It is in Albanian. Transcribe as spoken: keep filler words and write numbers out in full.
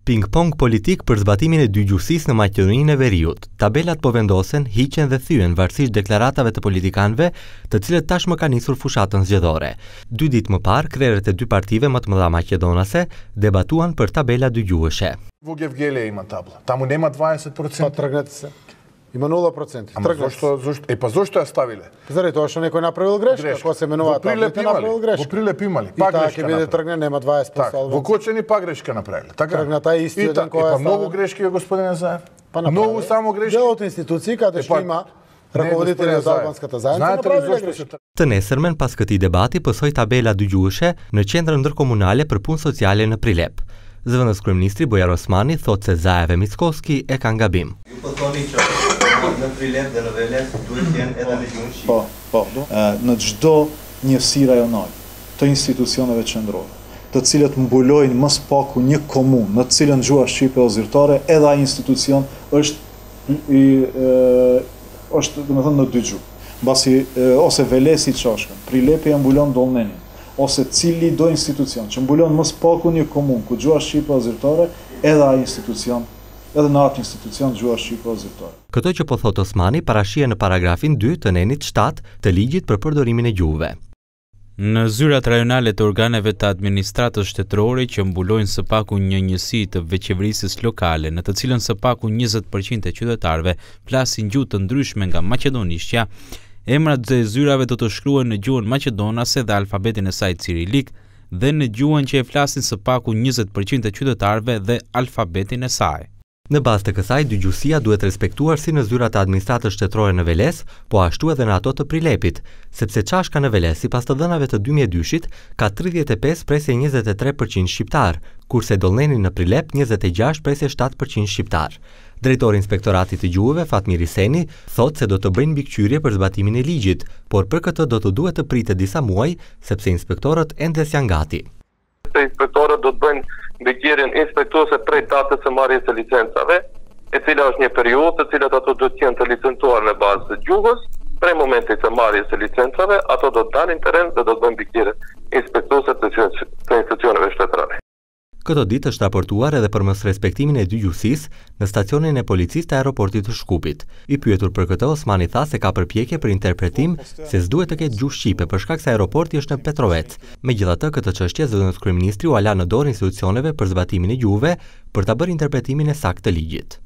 Ping-pong politik për zbatimin e dygjuhësisë në Maqedoninë e Veriut. Tabelat po vendosen, hiqen dhe thyen varësisht deklaratave të politikanëve, të cilët tashmë kanë nisur fushatën zgjedhore. Dy ditë më parë, krerët e dy partive më të mëdha maqedonase debatuan për tabela dygjuhëshe. Во Евгелия има табла. Таму нема дваесет проценти. Па тргнете се. Има нула проценти. Ама зашто, зашто, е па зашто ја ставиле? Заради тоа што некој направил грешка, кога се менува таблите, направил грешка. Во Прилеп имали, И пак таа грешка ќе биде направили. тргне, нема дваесет проценти. Так, во Кочани пак грешка направиле. Така. Тргната е истиот ден која е па многу грешки е господине Заев. Па многу само грешки. Делот институции каде што има раководители од албанската заедница направиле грешка. Të nesërmen pas këtij debati pësoi tabela dygjuhëshe në qendrën ndërkomunale për punë sociale në Prilep. Zëvendës kryeministri Bujar Osmani thotë se Zaev e Mickoski e kanë gabim. Ju po thoni që në Prilep dhe në Veles duhet të jenë edhe në gjuhën shqipe. Po, po. Në çdo njësi rajonale të institucioneve qendrore, të cilët mbulojnë më së paku një komunë, në të cilën gjuha shqipe o zyrtare, edhe ai institucion është i e, është domethënë në dy gjuhë. Mbasi ose Velesi Çashkën, Prilepi e mbulon Dollnenin, ose cili do institucion që mbulon më së paku një komunë ku gjuha shqipe o zyrtare, edhe ai institucion, edhe në atë institucion gjuha shqipe o zyrtare. Këto që po thot Osmani parashije në paragrafin dy të nenit shtatë të ligjit për përdorimin e gjuhëve. Në zyrat rajonale të organeve të administratës shtetërore që mbulojnë së paku një njësi të veçevërisës lokale, në të cilën së paku njëzet përqind e qytetarëve flasin gjuhë të ndryshme nga maqedonishtja, emrat dhe zyrave do të shkruhen në gjuhën maqedonase dhe alfabetin e saj cirilik dhe në gjuhën që e flasin së paku njëzet përqind e qytetarëve dhe alfabetin e saj. Në bazë të kësaj, dygjuhësia duhet respektuar si në zyrat e administratës shtetërore në Veles, po ashtu edhe në ato të Prilepit, sepse Çashka në Veles, sipas të dhënave të dy mijë e dyshit, ka tridhjetë e pesë presje njëzet e tre përqind shqiptar, kurse Dollneni në Prilep njëzet e gjashtë presje shtatë përqind shqiptar. Drejtori i Inspektoratit të Gjuhëve, Fatmir Hiseni, thotë se do të bëjnë mbikëqyrje për zbatimin e ligjit, por për këtë do të duhet të pritet disa muaj, sepse inspektorët ende janë gati. Inspektorët do të bëjnë mbikëqyrjen inspektuese prej datës së marrjes së licencave, e cila është një periudhë të cilat ato do të jenë të licencuar në bazë të gjuhës. Prej momentit të marrjes së licencave, ato do të dalin në terren dhe do të bëjnë mbikëqyrje inspektuese të institucioneve shtetërore. Këto ditë është raportuar edhe për mos respektimin e dygjuhësisë në stacionin e policisë të aeroportit të Shkupit. I pyetur për këtë, Osmani tha se ka përpjekje për interpretim se s'duhet të ketë gjuhë shqipe për shkak se aeroporti është në Petrovec. Megjithatë, këtë çështje zëvendës kryeministri u ala në dorë institucioneve për zbatimin e gjuhëve për ta bërë interpretimin e saktë të ligjit.